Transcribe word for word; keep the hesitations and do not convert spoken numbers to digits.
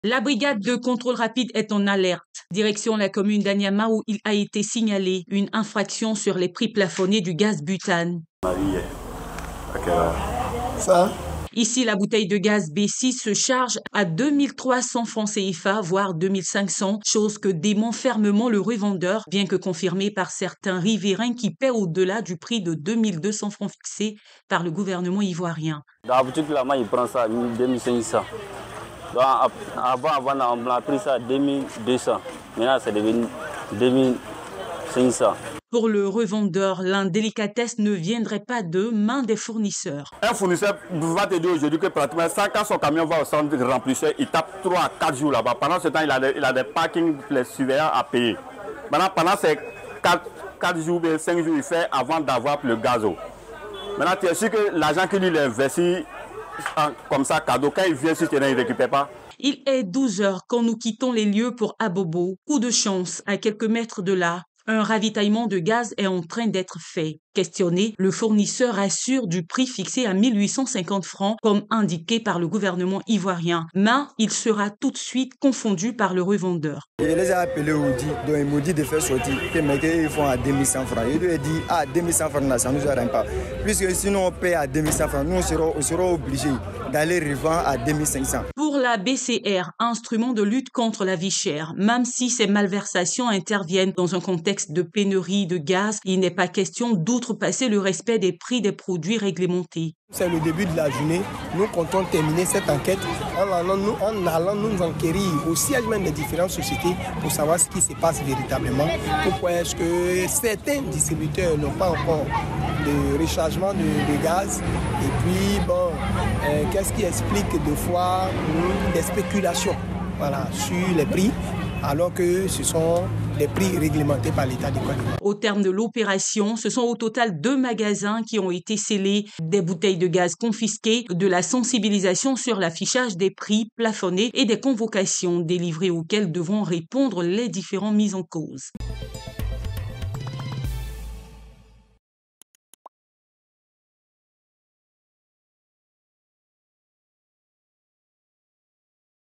La brigade de contrôle rapide est en alerte. Direction la commune d'Anyama où il a été signalé une infraction sur les prix plafonnés du gaz butane. Ça? Ici, la bouteille de gaz B six se charge à deux mille trois cents francs C F A, voire deux mille cinq cents, chose que dément fermement le revendeur, bien que confirmé par certains riverains qui paient au-delà du prix de deux mille deux cents francs fixé par le gouvernement ivoirien. Dans la boutique, là, moi, il prend ça à deux mille cinq cents. Donc, avant, avant, on a pris ça à deux mille deux cents. Maintenant, c'est devenu deux mille cinq cents. Pour le revendeur, l'indélicatesse ne viendrait pas de main des fournisseurs. Un fournisseur va te dire aujourd'hui que pratiquement quand son camion va au centre de remplissage, il tape trois à quatre jours là-bas. Pendant ce temps, il a des, il a des parkings, les surveillants à payer. Maintenant, pendant ces quatre jours, cinq jours, il fait avant d'avoir le gazo. Maintenant, tu es sûr que l'argent qu'il lui investit comme ça, cadeau, quand il vient sur le terrain, il ne récupère pas. Il est douze heures quand nous quittons les lieux pour Abobo. Coup de chance, à quelques mètres de là, un ravitaillement de gaz est en train d'être fait. Questionné, le fournisseur assure du prix fixé à mille huit cent cinquante francs, comme indiqué par le gouvernement ivoirien. Mais il sera tout de suite confondu par le revendeur. Je les ai appelés au dit, donc ils m'ont dit de faire sortir, que mes gars ils font à deux mille cent francs. Ils lui ont dit, ah, deux mille cent francs, là, ça ne nous arrête pas. Puisque sinon on paie à deux mille cent francs, nous on sera, on sera obligés d'aller revendre à deux mille cinq cents. Pour la B C R, instrument de lutte contre la vie chère, même si ces malversations interviennent dans un contexte de pénurie de gaz, il n'est pas question d'outrepasser le respect des prix des produits réglementés. C'est le début de la journée. Nous comptons terminer cette enquête en allant nous, en allant nous enquérir au siège même des différentes sociétés pour savoir ce qui se passe véritablement. Pourquoi est-ce que certains distributeurs n'ont pas encore de rechargement de, de gaz? Et puis, bon, euh, qu'est-ce qui explique deux fois hum, des spéculations, voilà, sur les prix, alors que ce sont des prix réglementés par l'État du Côte d'Ivoire. Au terme de l'opération, ce sont au total deux magasins qui ont été scellés, des bouteilles de gaz confisquées, de la sensibilisation sur l'affichage des prix plafonnés et des convocations délivrées auxquelles devront répondre les différents mises en cause.